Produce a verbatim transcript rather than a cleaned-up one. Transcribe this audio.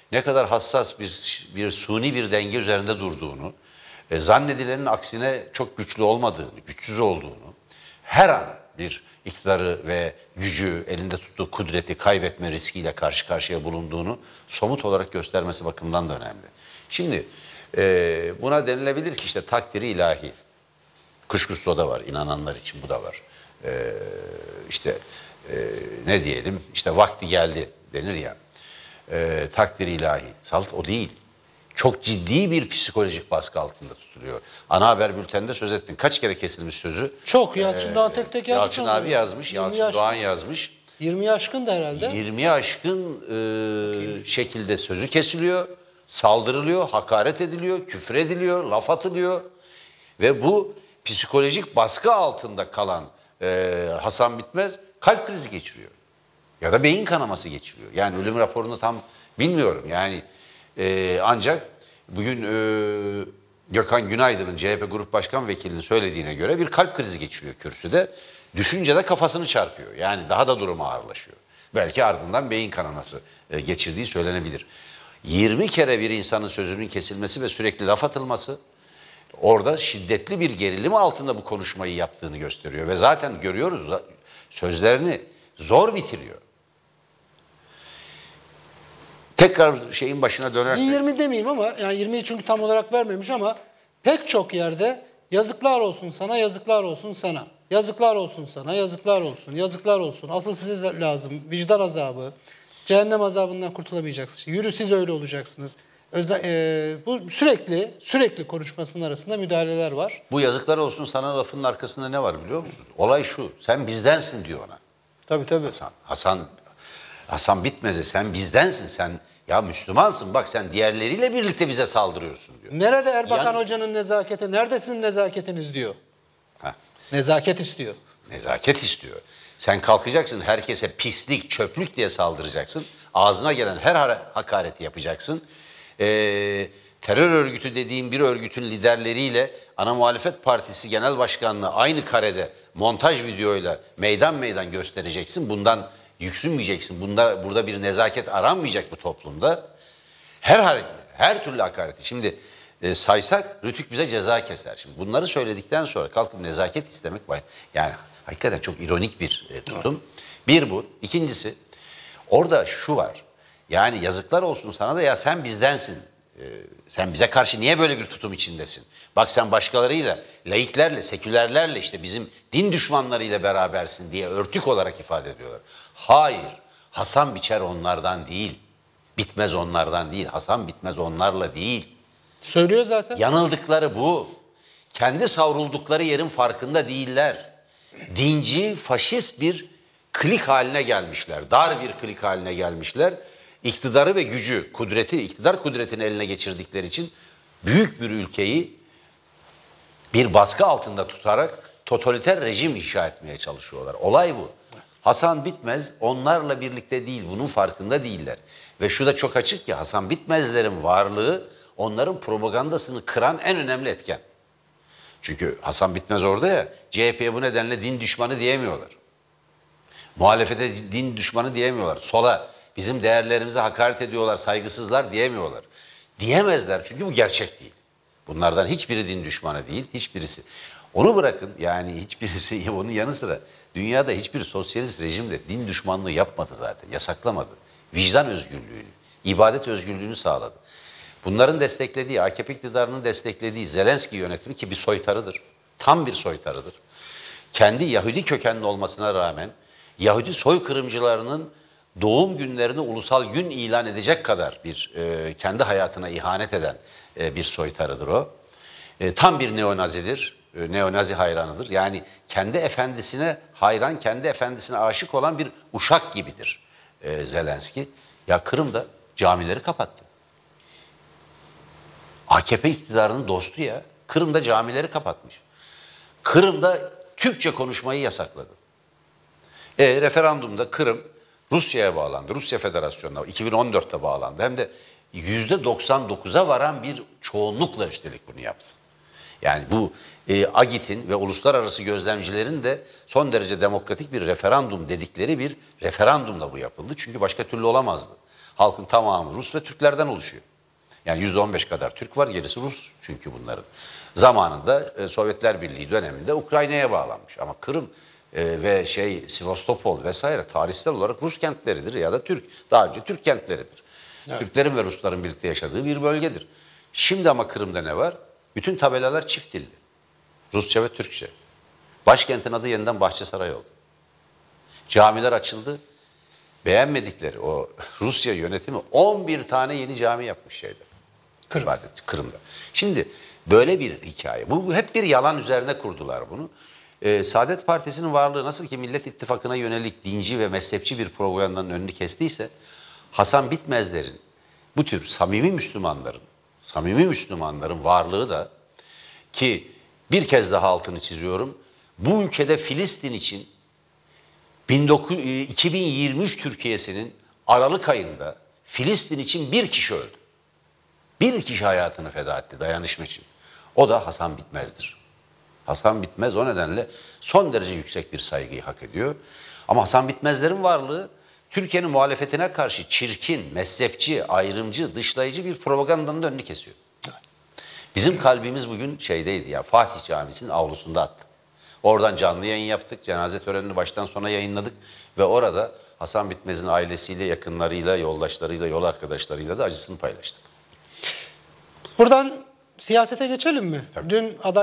ne kadar hassas bir, bir suni bir denge üzerinde durduğunu, e, zannedilenin aksine çok güçlü olmadığını, güçsüz olduğunu, her an bir iktidarı ve gücü, elinde tuttuğu kudreti kaybetme riskiyle karşı karşıya bulunduğunu somut olarak göstermesi bakımından da önemli. Şimdi e, buna denilebilir ki işte takdiri ilahi. Kuşkusuz o da var, inananlar için bu da var. E, işte e, ne diyelim, işte vakti geldi denir ya, e, takdiri ilahi. Salt o değil. Çok ciddi bir psikolojik baskı altında tutuluyor. Ana haber bülteninde söz ettin. Kaç kere kesilmiş sözü? Çok. Yalçın Doğan tek tek yazmış. Yalçın abi yazmış, Yalçın yaş, Doğan yazmış. yirmi aşkın da herhalde. yirmi aşkın e, şekilde sözü kesiliyor, saldırılıyor, hakaret ediliyor, küfür ediliyor, laf atılıyor. Ve bu psikolojik baskı altında kalan e, Hasan Bitmez kalp krizi geçiriyor. Ya da beyin kanaması geçiriyor. Yani ölüm raporunu tam bilmiyorum. Yani e, ancak bugün e, Gökhan Günaydın'ın C H P Grup Başkan Vekilinin söylediğine göre bir kalp krizi geçiriyor kürsüde. Düşünce de kafasını çarpıyor. Yani daha da durumu ağırlaşıyor. Belki ardından beyin kanaması e, geçirdiği söylenebilir. yirmi kere bir insanın sözünün kesilmesi ve sürekli laf atılması orada şiddetli bir gerilim altında bu konuşmayı yaptığını gösteriyor. Ve zaten görüyoruz sözlerini zor bitiriyor. Tekrar şeyin başına dönersek. Bir yirmi demeyeyim ama yani yirmiyi çünkü tam olarak vermemiş ama pek çok yerde yazıklar olsun sana, yazıklar olsun sana. Yazıklar olsun sana, yazıklar olsun, yazıklar olsun. Asıl size lazım. Vicdan azabı, cehennem azabından kurtulamayacaksınız. Yürü siz öyle olacaksınız. Özde, e, bu sürekli, sürekli konuşmasının arasında müdahaleler var. Bu yazıklar olsun sana lafının arkasında ne var biliyor musunuz? Olay şu, sen bizdensin diyor ona. Tabii tabii. Hasan, Hasan, Hasan Bitmez'e sen bizdensin, sen ya Müslümansın bak sen diğerleriyle birlikte bize saldırıyorsun diyor. Nerede Erbakan Yani, Hoca'nın nezaketi, neredesin nezaketiniz diyor. heh, Nezaket istiyor. nezaket istiyor. Sen kalkacaksın herkese pislik, çöplük diye saldıracaksın. Ağzına gelen her hakareti yapacaksın. Ee, terör örgütü dediğim bir örgütün liderleriyle ana muhalefet partisi genel başkanlığı aynı karede montaj videoyla meydan meydan göstereceksin. Bundan yüksünmeyeceksin. Bunda burada bir nezaket aranmayacak bu toplumda. Her her türlü hakareti. Şimdi e, saysak Rütük bize ceza keser. Şimdi bunları söyledikten sonra kalkıp nezaket istemek var. Yani hakikaten çok ironik bir e, tutum. Bir bu. İkincisi orada şu var. Yani yazıklar olsun sana da ya sen bizdensin. Ee, sen bize karşı niye böyle bir tutum içindesin? Bak sen başkalarıyla, laiklerle, sekülerlerle işte bizim din düşmanlarıyla berabersin diye örtük olarak ifade ediyorlar. Hayır, Hasan Biçer onlardan değil. Bitmez onlardan değil. Hasan Bitmez onlarla değil. Söylüyor zaten. Yanıldıkları bu. Kendi savruldukları yerin farkında değiller. Dinci, faşist bir klik haline gelmişler. Dar bir klik haline gelmişler. İktidarı ve gücü, kudreti, iktidar kudretini eline geçirdikleri için büyük bir ülkeyi bir baskı altında tutarak totaliter rejim inşa etmeye çalışıyorlar. Olay bu. Hasan Bitmez onlarla birlikte değil, bunun farkında değiller. Ve şu da çok açık ki Hasan Bitmezlerin varlığı onların propagandasını kıran en önemli etken. Çünkü Hasan Bitmez orada ya, C H P'ye bu nedenle din düşmanı diyemiyorlar. Muhalefete din düşmanı diyemiyorlar. Sola bizim değerlerimize hakaret ediyorlar, saygısızlar diyemiyorlar. Diyemezler çünkü bu gerçek değil. Bunlardan hiçbiri din düşmanı değil, hiçbirisi. Onu bırakın yani hiçbirisi onun yanı sıra dünyada hiçbir sosyalist rejim de din düşmanlığı yapmadı zaten, yasaklamadı. Vicdan özgürlüğünü, ibadet özgürlüğünü sağladı. Bunların desteklediği, A K P iktidarının desteklediği Zelenski yönetimi ki bir soytarıdır, tam bir soytarıdır. Kendi Yahudi kökenli olmasına rağmen Yahudi soykırımcılarının doğum günlerini ulusal gün ilan edecek kadar bir e, kendi hayatına ihanet eden e, bir soytarıdır o. E, tam bir neonazidir, e, neonazi hayranıdır. Yani kendi efendisine hayran, kendi efendisine aşık olan bir uşak gibidir e, Zelenski. Ya Kırım'da camileri kapattı. A K P iktidarının dostu ya. Kırım'da camileri kapatmış. Kırım'da Türkçe konuşmayı yasakladı. E, referandumda Kırım Rusya'ya bağlandı. Rusya Federasyonu'na iki bin on dörtte bağlandı. Hem de yüzde doksan dokuza varan bir çoğunlukla üstelik bunu yaptı. Yani bu e, A G İ T'in ve uluslararası gözlemcilerin de son derece demokratik bir referandum dedikleri bir referandumla bu yapıldı. Çünkü başka türlü olamazdı. Halkın tamamı Rus ve Türklerden oluşuyor. Yani yüzde on beş kadar Türk var, gerisi Rus çünkü bunların. Zamanında e, Sovyetler Birliği döneminde Ukrayna'ya bağlanmış. Ama Kırım e, ve şey Sivastopol vesaire tarihsel olarak Rus kentleridir ya da Türk. Daha önce Türk kentleridir. Evet. Türklerin ve Rusların birlikte yaşadığı bir bölgedir. Şimdi ama Kırım'da ne var? Bütün tabelalar çift dilli. Rusça ve Türkçe. Başkentin adı yeniden Bahçesaray oldu. Camiler açıldı. Beğenmedikleri o Rusya yönetimi on bir tane yeni cami yapmış şeyde. Kırım. İbadet, Kırım'da. Şimdi böyle bir hikaye. Bu, bu hep bir yalan üzerine kurdular bunu. Ee, Saadet Partisi'nin varlığı nasıl ki Millet İttifakı'na yönelik dinci ve mezhepçi bir propagandanın önünü kestiyse, Hasan Bitmezler'in, bu tür samimi Müslümanların, samimi Müslümanların varlığı da, ki bir kez daha altını çiziyorum, bu ülkede Filistin için iki bin yirmi üç Türkiye'sinin Aralık ayında Filistin için bir kişi öldü. Bir kişi hayatını feda etti dayanışma için. O da Hasan Bitmez'dir. Hasan Bitmez o nedenle son derece yüksek bir saygıyı hak ediyor. Ama Hasan Bitmezlerin varlığı Türkiye'nin muhalefetine karşı çirkin, mezhepçi, ayrımcı, dışlayıcı bir propagandanın önünü kesiyor. Bizim kalbimiz bugün şeydeydi ya, Fatih Camisi'nin avlusunda attı. Oradan canlı yayın yaptık, cenaze törenini baştan sona yayınladık ve orada Hasan Bitmez'in ailesiyle, yakınlarıyla, yoldaşlarıyla, yol arkadaşlarıyla da acısını paylaştık. Buradan siyasete geçelim mi? Tabii. Dün aday